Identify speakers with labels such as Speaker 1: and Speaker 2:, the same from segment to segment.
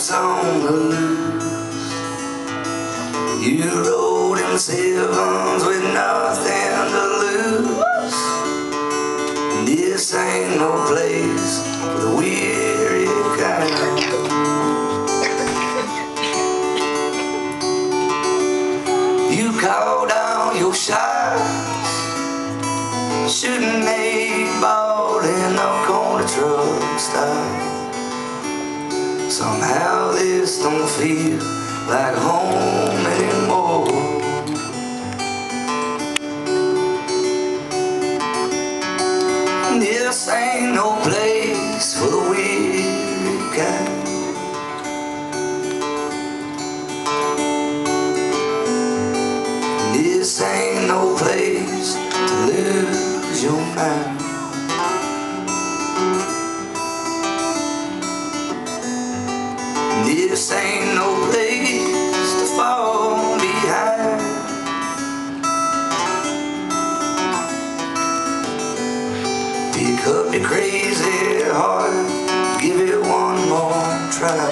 Speaker 1: heart's on the loose. You rode in sevens with nothing to lose. This ain't no place for the weary kind. You called on your shots, shooting 8-ball in a corner truck stop. Somehow this don't feel like home anymore. This ain't no place for the weary kind. This ain't no place to lose your mind. This ain't no place to fall behind. Pick up your crazy heart, give it one more try.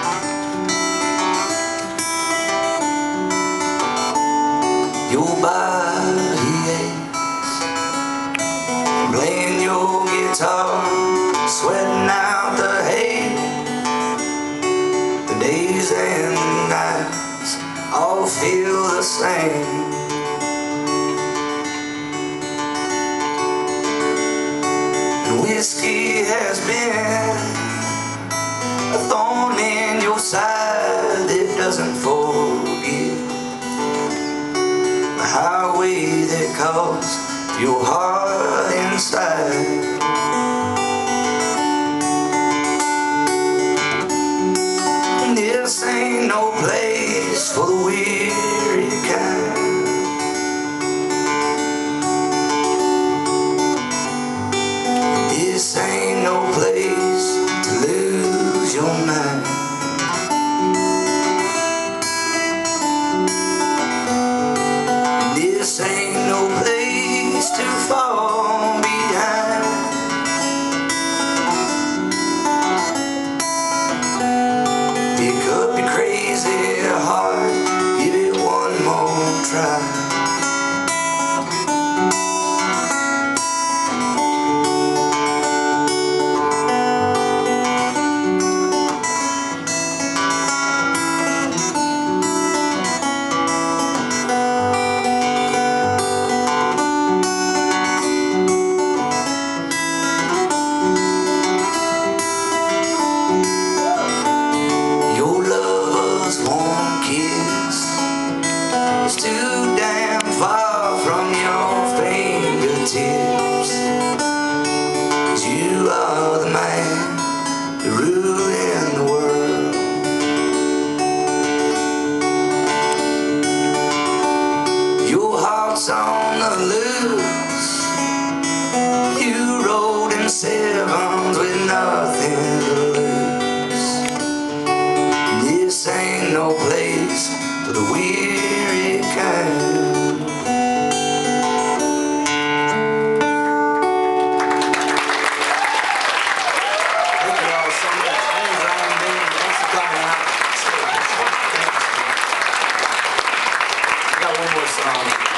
Speaker 1: Your body aches, playing your guitar, sweating out the hate. The days and the nights all feel the same. And whiskey has been a thorn in your side that doesn't forget. The highway that calls your heart inside. This ain't no place for the weary kind. This ain't no place to lose your mind. This ain't no place to fall behind. Pick up your crazy heart, give it one more try. It's too damn far from your fingertips, 'cause you are the man that ruined the world. Your heart's on the loose. You rode in sevens with nothing to lose. This ain't no place for the weary kind. Thank you all so much. My name is Bingham. Thanks for coming out. I got one more song.